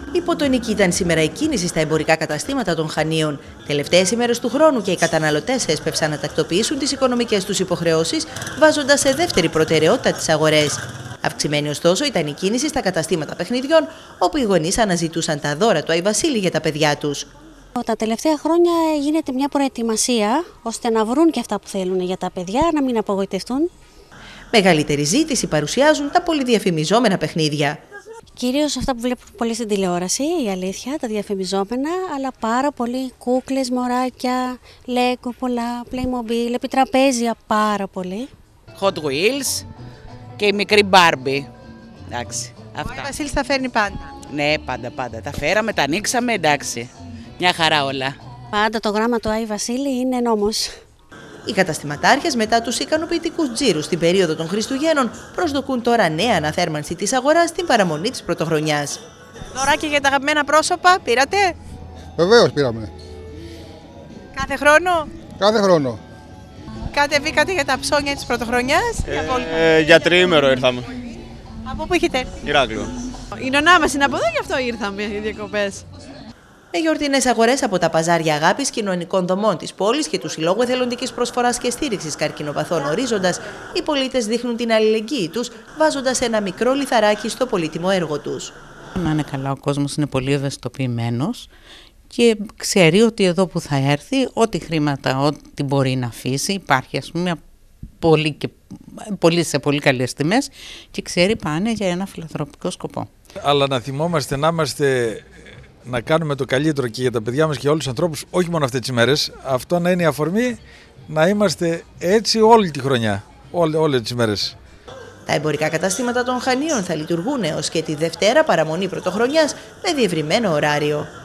Υποτονική ήταν σήμερα η κίνηση στα εμπορικά καταστήματα των Χανίων. Τελευταίες ημέρες του χρόνου και οι καταναλωτές έσπευσαν να τακτοποιήσουν τις οικονομικές τους υποχρεώσεις, βάζοντας σε δεύτερη προτεραιότητα τις αγορές. Αυξημένη ωστόσο ήταν η κίνηση στα καταστήματα παιχνιδιών, όπου οι γονείς αναζητούσαν τα δώρα του Άι Βασίλη για τα παιδιά τους. Τα τελευταία χρόνια γίνεται μια προετοιμασία ώστε να βρουν και αυτά που θέλουν για τα παιδιά, να μην απογοητευτούν. Μεγαλύτερη ζήτηση παρουσιάζουν τα πολυδιαφημιζόμενα παιχνίδια. Κυρίως αυτά που βλέπουν πολύ στην τηλεόραση, η αλήθεια, τα διαφημιζόμενα, αλλά πάρα πολύ κούκλες, μωράκια, Lego, πολλά, Playmobil, επιτραπέζια πάρα πολύ. Hot Wheels και η μικρή Barbie. Εντάξει, αυτά. Ο Άι Βασίλης τα φέρνει πάντα. Ναι, πάντα. Τα φέραμε, τα ανοίξαμε, εντάξει. Μια χαρά όλα. Πάντα το γράμμα του Άι Βασίλη είναι νόμος. Οι καταστηματάρχες, μετά τους ικανοποιητικούς τζίρους στην περίοδο των Χριστουγέννων, προσδοκούν τώρα νέα αναθέρμανση της αγοράς στην παραμονή της Πρωτοχρονιάς. Δωράκια για τα αγαπημένα πρόσωπα, πήρατε? Βεβαίως πήραμε. Κάθε χρόνο? Κάθε χρόνο. Κατεβήκατε για τα ψώνια της Πρωτοχρονιάς? Για τριήμερο ήρθαμε. Από πού έχετε έρθει? Ηράκλειο. Η νονά μας είναι από εδώ, γι' αυτό ήρθαμε οι διακοπές. Με γιορτινές αγορές από τα παζάρια αγάπης κοινωνικών δομών της πόλης και του Συλλόγου Εθελοντικής Προσφοράς και Στήριξης Καρκινοπαθών Ορίζοντας, οι πολίτες δείχνουν την αλληλεγγύη τους, βάζοντας ένα μικρό λιθαράκι στο πολύτιμο έργο τους. Να είναι καλά, ο κόσμος είναι πολύ ευαισθητοποιημένος και ξέρει ότι εδώ που θα έρθει, ό,τι χρήματα, ό,τι μπορεί να αφήσει, υπάρχει ας πούμε σε πολύ καλές τιμές και ξέρει πάνε για ένα φιλανθρωπικό σκοπό. Αλλά να θυμόμαστε να κάνουμε το καλύτερο και για τα παιδιά μας και για όλους τους ανθρώπους, όχι μόνο αυτές τις ημέρες. Αυτό να είναι η αφορμή να είμαστε έτσι όλη τη χρονιά, όλες τις ημέρες. Τα εμπορικά καταστήματα των Χανίων θα λειτουργούν έως και τη Δευτέρα παραμονή Πρωτοχρονιάς με διευρυμένο ωράριο.